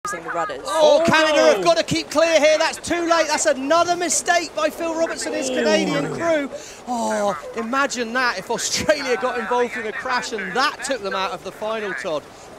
collapsing the rudders. Oh, Canada have got to keep clear here. That's too late. That's another mistake by Phil Robertson and his Canadian crew. Oh, imagine that if Australia got involved in a crash and that took them out of the final, Todd.